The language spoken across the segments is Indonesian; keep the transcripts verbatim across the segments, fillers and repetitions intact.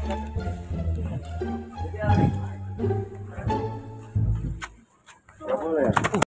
Nggak boleh.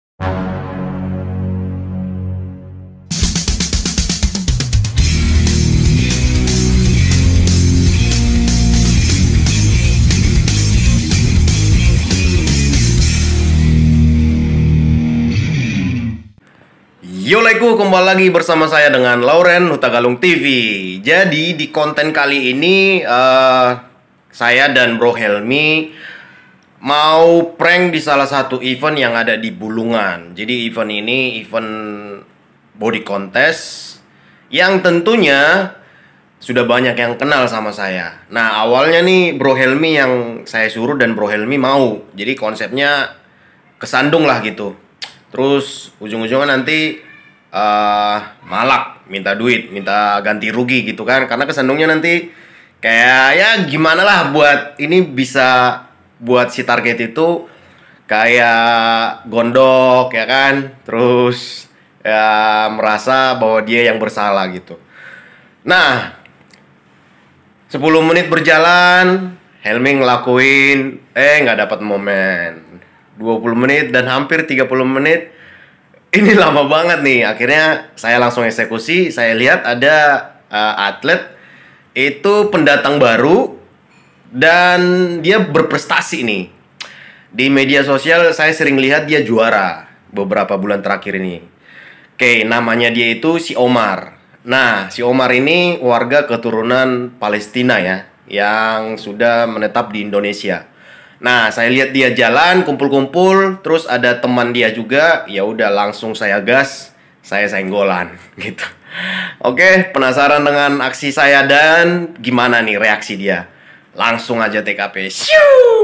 Yolaiku, kembali lagi bersama saya dengan Lauren Hutagalung T V. Jadi di konten kali ini uh, saya dan Bro Helmi mau prank di salah satu event yang ada di Bulungan. Jadi event ini event body contest yang tentunya sudah banyak yang kenal sama saya. Nah, awalnya nih Bro Helmi yang saya suruh dan Bro Helmi mau. Jadi konsepnya kesandung lah gitu. Terus ujung-ujungnya nanti uh, malak, minta duit, minta ganti rugi gitu kan. Karena kesandungnya nanti kayak ya gimana lah buat ini bisa buat si target itu kayak gondok ya kan. Terus ya merasa bahwa dia yang bersalah gitu. Nah, sepuluh menit berjalan, Helmi ngelakuin eh nggak dapat momen. dua puluh menit dan hampir tiga puluh menit. Ini lama banget nih. Akhirnya saya langsung eksekusi. Saya lihat ada uh, atlet itu pendatang baru dan dia berprestasi nih. Di media sosial saya sering lihat dia juara beberapa bulan terakhir ini. Oke, namanya dia itu si Omar. Nah, si Omar ini warga keturunan Palestina ya, yang sudah menetap di Indonesia. Nah, saya lihat dia jalan, kumpul-kumpul, terus ada teman dia juga, ya udah langsung saya gas, saya senggolan, gitu. Oke, penasaran dengan aksi saya dan gimana nih reaksi dia? Langsung aja T K P. Shoo!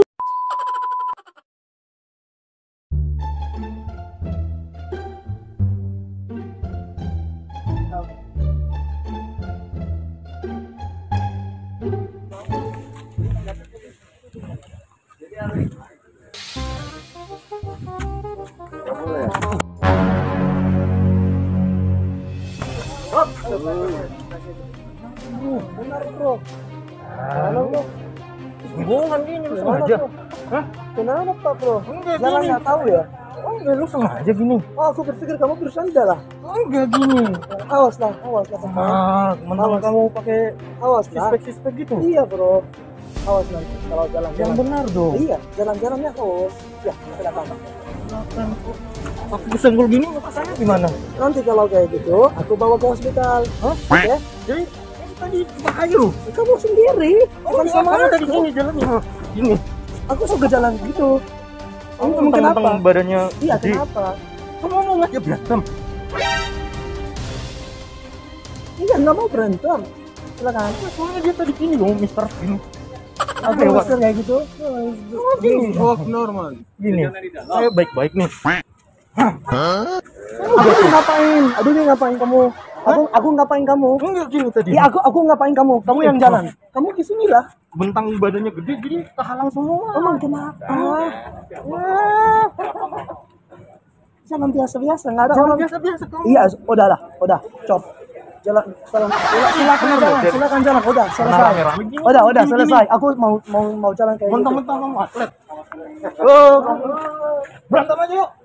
Nggak boleh. Uh, benar bro. Halo bro. Bohongan gini lu sengaja. Hah? Kenapa bro? Enggak Jangan gini. nggak tahu ya. Oh, enggak, lu sengaja gini. Oh, aku berpikir kamu bersanda lah. Enggak gini. Awas lah, awas lah. Ah, teman-teman Awas. kamu pakai Awas lah. sispek-sispek gitu. Iya bro. Awas nanti kalau jalan-jalan. Yang benar dong. Iya, jalan-jalannya awas. Ya, silakan. Silakan. Aku kesenggol gini, makanya gimana? Nanti kalau kayak gitu, aku bawa ke hospital. Hah? Oke? Jadi ini tadi bahaya lu. Kamu sendiri. Bukan sama kamu tadi aku. gini jalannya. Gini. Aku suka jalan gitu. Kamu Kamu kenapa? mentang-mentang badannya Iya, gede. kenapa? Kamu mau ngajak berantem? Iya, nggak mau berantem. Silakan. Soalnya dia tadi gini loh, Mister Gini. Aku lewat. masker kayak gitu. Oh, gini. Oh, normal. Gini. Saya baik-baik nih. Aku ngapain? Aduh, ini ngapain kamu? Aku aku ngapain kamu? Enggak gini tadi. Iya, aku aku ngapain kamu? Kamu yang jalan. Kamu ke sini lah. Bentang badannya gede jadi kehalang semua. Emang kenapa? Jalan biasa-biasa, nggak ada Jangan orang. biasa-biasa kamu. Iya, udah lah, udah, cop. Jalan, jalan, silakan jalan, silakan jalan, udah selesai. Rame-rame gini. Udah, udah Gini, selesai. Aku mau mau mau jalan kayak gitu. Mentang-mentang kamu atlet. Oh, berantem aja yuk.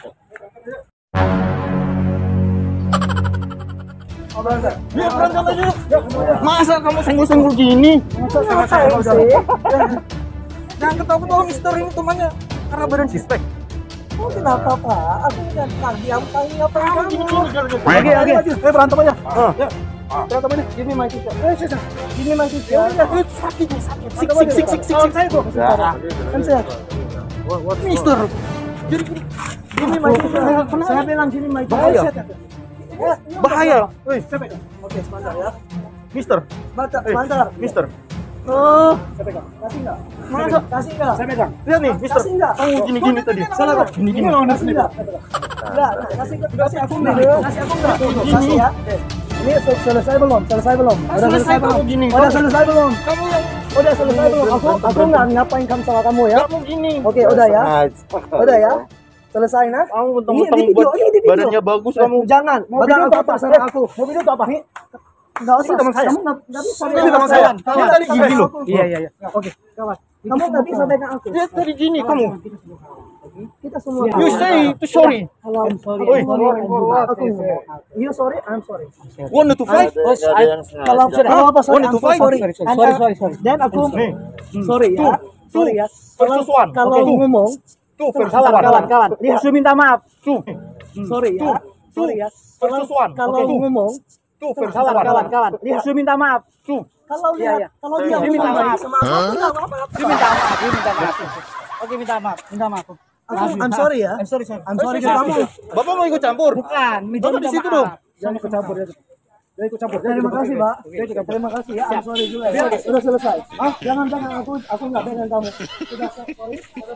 Oh, berantem. Yuk berantem aja yuk. Masa kamu senggol-senggol gini? Masa selesai sih? Jangan ketawa-ketawa Mister, ini temannya karena badan sispek. Oh, kenapa Pak? Aku nggak nggak ngapain ngapain Kamu kamu? gini-gini jalannya. Oke, oke. Eh berantem aja. Ya. Berantem ini. Give me my teacher. Eh, sisa. Give me my teacher. Ya udah, sakit nih, sakit. Sik Sik, sik sik sik sik. saya kok. Kan saya. Mister. Jadi gini. Give me my teacher. Saya bilang give me my teacher. Bahaya. Ya, Bahaya. Woi, oke, sebentar ya. Mister. Sebentar, Eh, sebentar. Mister. Oh, saya pegang. Kasih enggak? Masa? Kasih enggak? Saya pegang. Lihat nih, Mister. Kasih enggak? Kamu gini-gini tadi. Salah kok. Gini-gini. Kasih enggak? Enggak, kasih kasih aku enggak? Kasih aku enggak? Kasih ya. Ini sel- selesai belum? Selesai belum? Udah selesai, belum? kamu gini. Udah selesai belum? Kamu yang Udah selesai belum? Aku aku nggak ngapain kamu sama kamu ya? kamu gini. Oke, udah ya. Udah ya. Selesai nah. Kamu Ini mentang-mentang di video, bad- ini di video. badannya bagus Eh, kamu. Jangan. Mau Badan video aku apa? apa sama Eh, aku? mau video itu apa? Ini Enggak usah. Ini teman saya. Kamu nggak nggak bisa. Ini teman saya. Dia tadi gini loh. Iya iya iya. Oke, kawan. Kamu nggak bisa pegang aku. Dia tadi gini kamu. Kita semua. You say to sorry. Hello, I'm sorry. Oi. Aku You sorry, I'm sorry. Want to fight? Kalau kalau apa sorry, Want I'm to so fight? sorry. Sorry, And, sorry, uh, sorry, sorry. Dan aku sorry ya. Sorry ya. Kalau Versus one. kalau Okay. ngomong Two versus kawan one. kawan kawan. Lihat aku minta maaf. Two. Sorry ya. Sorry ya. Kalau Versus one. kalau Okay. ngomong Two versus kawan one. kawan kawan. Lihat aku minta maaf. Two. Kalau Iya, lihat kalau dia Dia minta minta maaf sama aku, enggak apa-apa. Dia minta maaf, dia minta maaf. Oke, minta maaf, minta maaf. Aku, I'm sorry ya. I'm sorry, sorry. I'm sorry ke kamu. Bapak mau ikut campur? Bukan, minta Bapak di minta situ maaf. dong. Jangan ikut campur ya. Dia ikut campur. Terima kasih, Pak. Terima kasih ya. I'm sorry juga. Ya. Sudah selesai. Ah, jangan jangan aku aku enggak pegang kamu. Sudah sorry.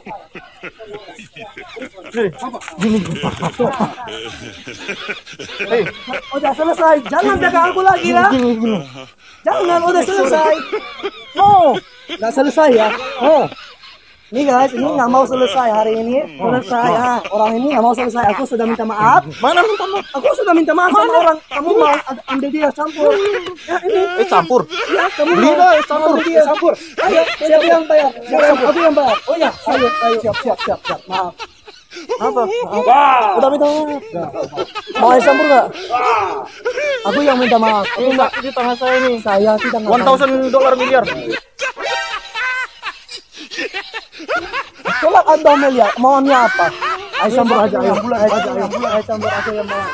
Hei, Udah selesai. Jangan pegang aku lagi ya. Jangan, udah selesai. Oh, nggak selesai ya. Oh. Ini guys, ini nggak mau selesai hari ini. Selesai ya. Orang ini nggak mau selesai. Aku sudah minta maaf. mana minta maaf? Aku sudah minta maaf sama orang. Kamu mau ad- ambil dia campur. Ya ini. Eh campur. Ya, kamu Beli mau lah, eh, campur. ambil dia. Eh, campur. Ayo, siapa yang bayar? Siapa yang, aku yang bayar. Oh ya, ayo, ayo. Siap, siap, siap, siap. Maaf. Apa? Maaf. Udah minta maaf. Mau air campur nggak? Aku yang minta maaf. Aku nggak. Di tangan saya ini. Saya tidak. One thousand dollar miliar. Tolak Anda miliar, maunya apa? Ayo campur aja, ayo bulan aja, ayo bulan ayo campur aja yang mana?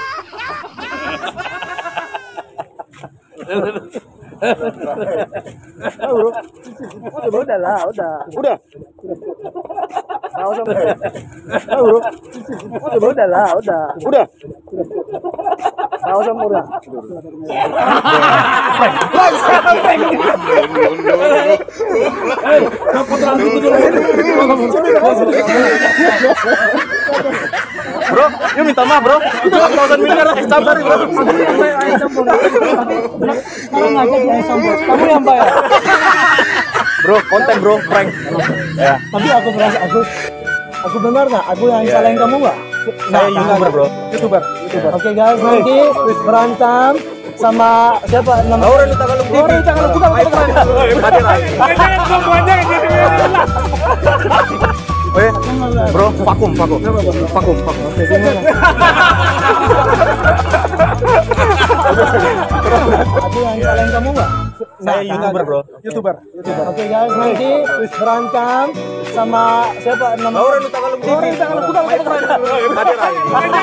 Oh, bro. Udah, udah lah, udah. Udah. Tahu campur. Oh, bro. Udah, udah lah, udah. Udah. Tahu campur ya. Bro, yuk minta maaf bro. One thousand miliar eh campur bro. Ayo campur. Kalau nggak jadi ayo campur, kamu yang bayar. Bro, konten bro, prank. Ya. Tapi aku merasa aku aku benar nggak? Aku yang salahin kamu nggak? Saya YouTuber bro. YouTuber. YouTuber. Oke guys, nanti berantem sama siapa nama? Lauren Utagalung T V. Lauren Utagalung, bukan, bukan, bukan. Hadir lagi. Eh, bro, vakum, vakum, vakum, vakum. Aku yang salahin kamu nggak? Saya YouTuber bro. YouTuber. YouTuber. Oke guys, nanti berantem sama siapa nama? Lauren Utagalung T V. Lauren Utagalung, bukan, bukan, bukan. Hadir lagi.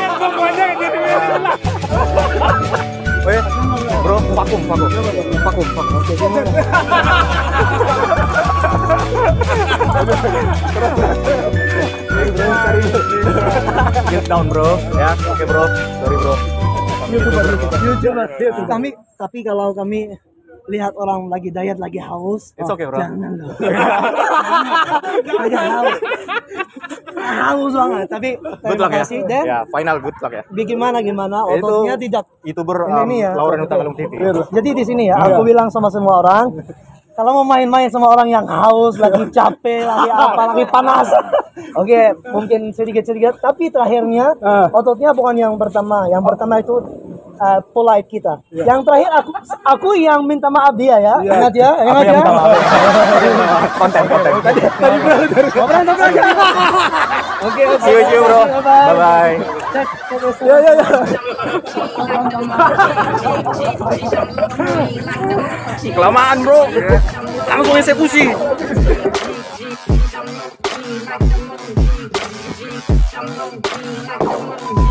Eh, bro, vakum, vakum, vakum, vakum. Oke, gimana? Get down bro, ya, oke bro, sorry bro. YouTuber, YouTuber, YouTuber. Kami, tapi kalau kami lihat orang lagi diet, lagi haus, It's okay, bro. jangan loh. Lagi haus, haus banget. Tapi Good terima luck ya. kasih. Dan Ya, final good luck ya. gimana gimana, Itu ototnya tidak. YouTuber Ini um, nih ya. Lauren Utagalung T V. Jadi di sini ya, aku bilang sama semua orang, kalau mau main-main sama orang yang haus, lagi capek, lagi apa, lagi panas. Oke, mungkin sedikit-sedikit, tapi terakhirnya ototnya bukan yang pertama. Yang pertama itu uh, polite kita. Yang terakhir aku aku yang minta maaf dia ya. Ingat ya, ingat ya. Konten, konten. Berantem lagi. Oke, oke. See you, see you bro. Bye bye. Ya, ya, ya. Kelamaan bro. Langsung eksekusi. Like the monkey, like the monkey, like the monkey.